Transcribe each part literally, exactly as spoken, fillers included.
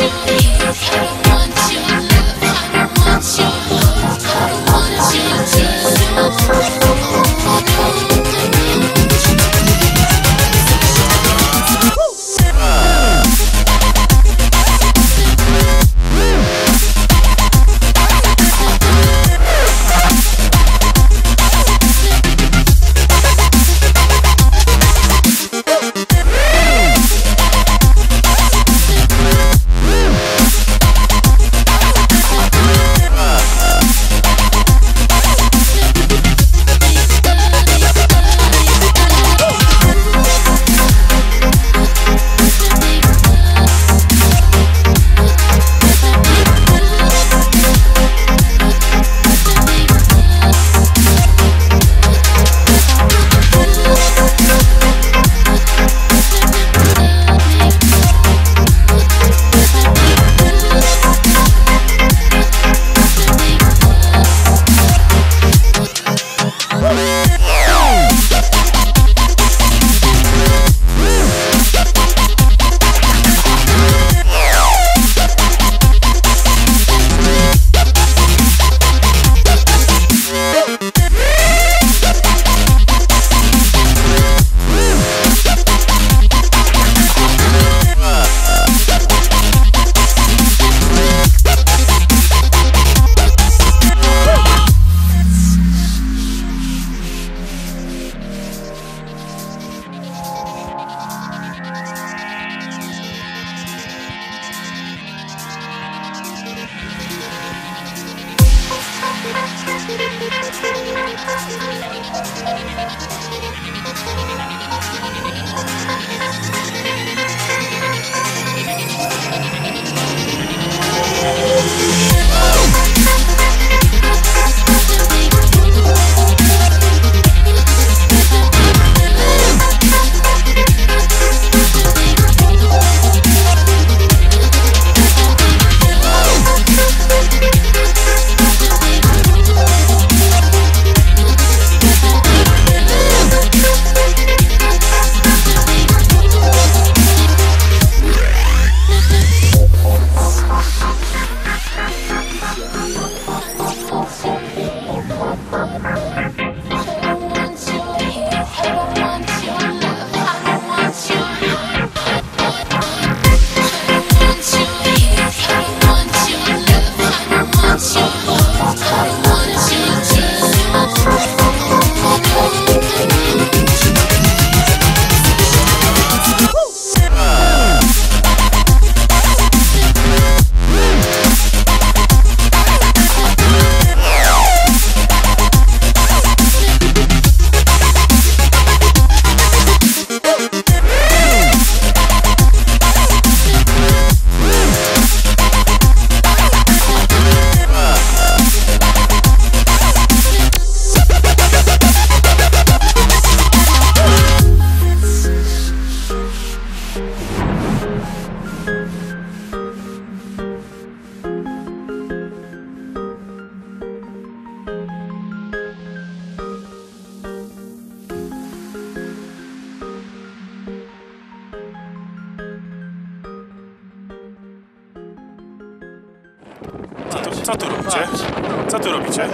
Co tu, co tu robicie? Co tu robicie?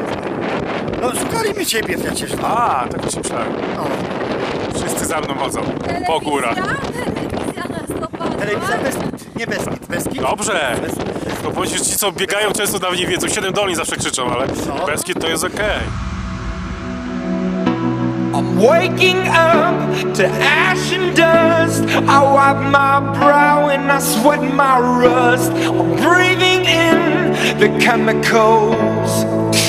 No szukali mi ciebie przecież. No. A, tak już myślałem. No. Wszyscy za mną chodzą. Po górach. Telewizja Beskid, nie Beskid, Beskid. Dobrze. Beskid. No powiedzieć ci co, biegają często, nawet nie wiedzą. Siedem doli zawsze krzyczą, ale No. Beskid to jest okej. Okay. I'm waking up to ash and dust. I wipe my brow and I sweat my rust. I'm breathing in the chemicals.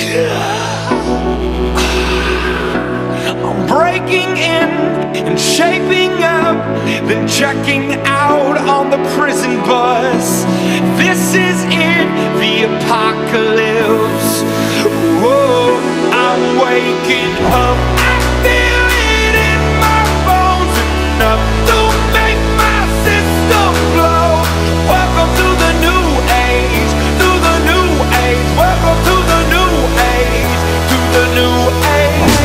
I'm breaking in and shaping up, then checking out on the prison bus. This is it, the apocalypse. Whoa, I'm waking up. Enough to make my system blow. Welcome to the new age, to the new age. Welcome to the new age, to the new age.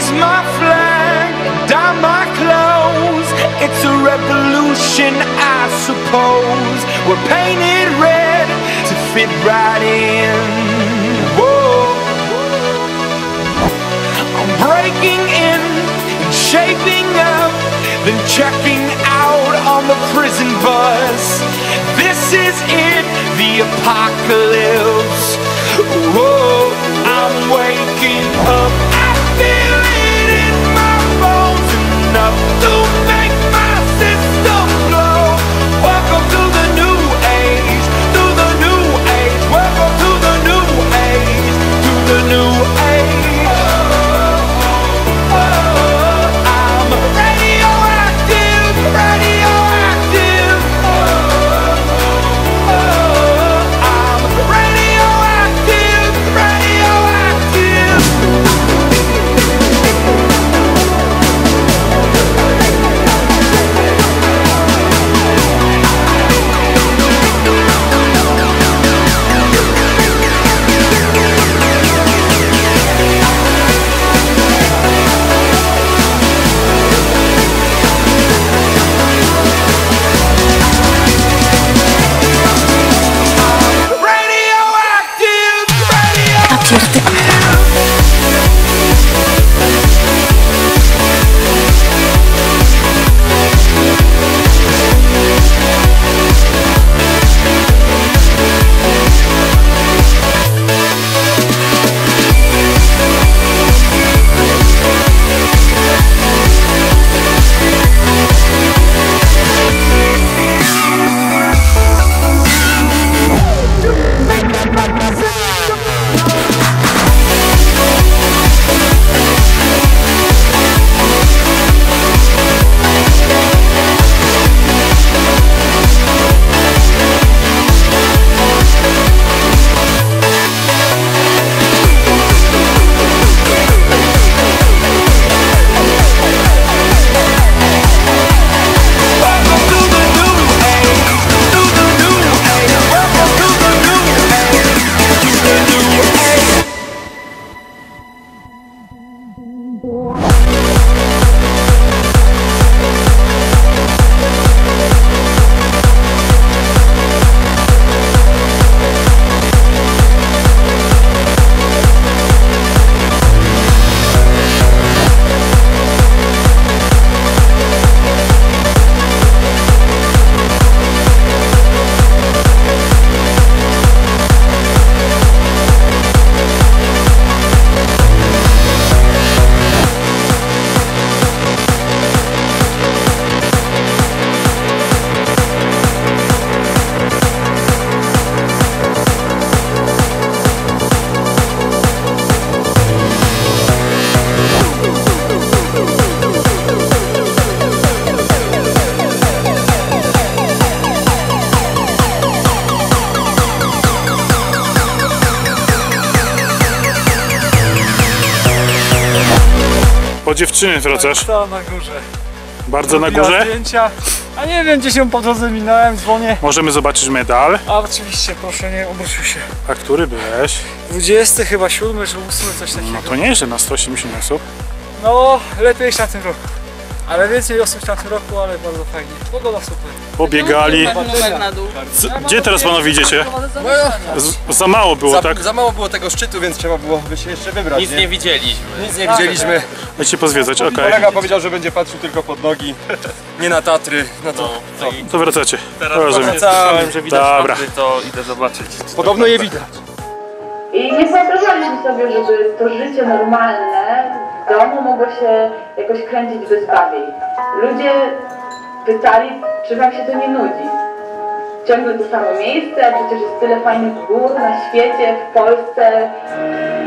my flag and dye my clothes. It's a revolution, I suppose. We're painted red to fit right in. Whoa. I'm breaking in and shaping up, then checking out on the prison bus. This is it, the apocalypse. Whoa, I'm waking up. I feel it in my bones, enough to make my system blow. Welcome to the new age, to the new age. Welcome to the new age, to the new age. I'm radioactive, radioactive. I'm radioactive, radioactive. Radioactive, radioactive. Welcome to the new age, to the new age. Welcome to the new age, to the new age. Po dziewczyny wracasz. To na górze. Bardzo na Robiła górze. zdjęcia. A nie wiem, gdzieś ją po drodze minąłem, dzwonię. Możemy zobaczyć medal. A oczywiście, proszę, nie obrócił się. A który byłeś? dwudziesty chyba, siódmy czy ósmy, coś takiego. No to nieźle na sto osiemdziesiąt osób. No, lepiej niż na tym roku. Ale więcej osób w tamtym roku, ale bardzo fajnie. Pogoda super. Pobiegali. Numer na dół. Z, gdzie teraz panowie idziecie? Z, za mało było, Za, tak? za mało było tego szczytu, więc trzeba było by się jeszcze wybrać. Nic nie widzieliśmy. Nic nie widzieliśmy. Idźcie pozwiedzać, okej. Kolega powiedział, że będzie patrzył tylko pod nogi, nie na Tatry. No to No i To wracacie. teraz Rozumiem. właśnie słyszałem, że widać Dobra. Tatry, to idę zobaczyć. podobno je widać. I nie wyobrażaliśmy sobie, żeby to życie normalne w domu mogło się jakoś kręcić bez bawień. Ludzie pytali, czy wam się to nie nudzi. Ciągle to samo miejsce, a przecież jest tyle fajnych gór na świecie, w Polsce.